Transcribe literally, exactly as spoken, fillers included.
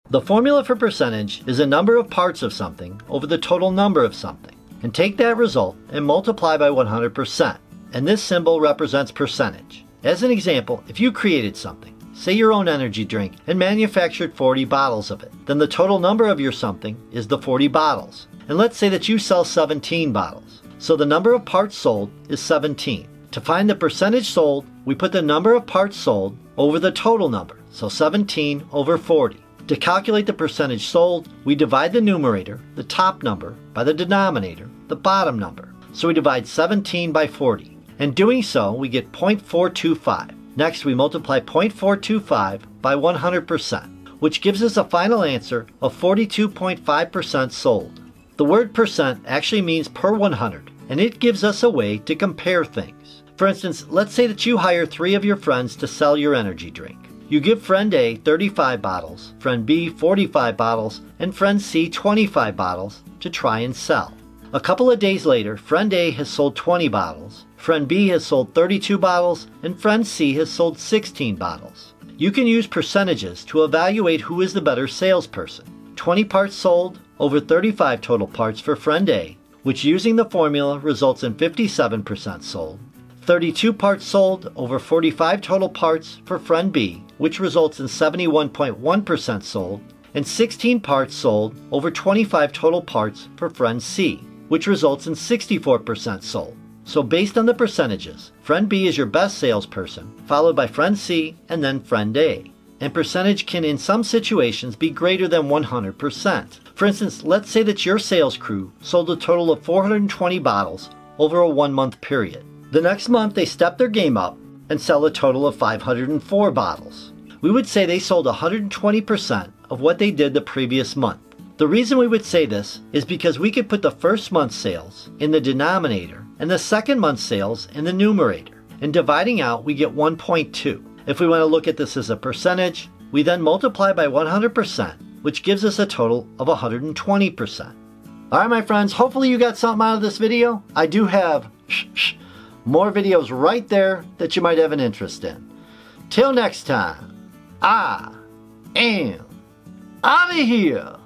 The formula for percentage is a number of parts of something over the total number of something. And take that result and multiply by one hundred percent. And this symbol represents percentage. As an example, if you created something, say your own energy drink, and manufactured forty bottles of it, then the total number of your something is the forty bottles. And let's say that you sell seventeen bottles. So the number of parts sold is seventeen. To find the percentage sold, we put the number of parts sold over the total number, so seventeen over forty. To calculate the percentage sold, we divide the numerator, the top number, by the denominator, the bottom number. So we divide seventeen by forty. In doing so, we get zero point four two five. Next, we multiply zero point four two five by one hundred percent, which gives us a final answer of forty-two point five percent sold. The word percent actually means per one hundred, and it gives us a way to compare things. For instance, let's say that you hire three of your friends to sell your energy drink. You give friend A thirty-five bottles, friend B forty-five bottles, and friend C twenty-five bottles to try and sell. A couple of days later, friend A has sold twenty bottles, friend B has sold thirty-two bottles, and friend C has sold sixteen bottles. You can use percentages to evaluate who is the better salesperson. twenty parts sold over thirty-five total parts for friend A, which using the formula results in fifty-seven percent sold. thirty-two parts sold over forty-five total parts for friend B, which results in seventy-one point one percent sold, and sixteen parts sold over twenty-five total parts for friend C, which results in sixty-four percent sold. So based on the percentages, friend B is your best salesperson, followed by friend C and then friend A. And percentage can in some situations be greater than one hundred percent. For instance, let's say that your sales crew sold a total of four hundred twenty bottles over a one month period. The next month they step their game up and sell a total of five hundred four bottles. We would say they sold one hundred twenty percent of what they did the previous month. The reason we would say this is because we could put the first month's sales in the denominator and the second month's sales in the numerator. And dividing out, we get one point two. If we want to look at this as a percentage, we then multiply by one hundred percent, which gives us a total of one hundred twenty percent. Alright my friends, hopefully you got something out of this video. I do have shh, shh, more videos right there that you might have an interest in. Till next time, I am out of here.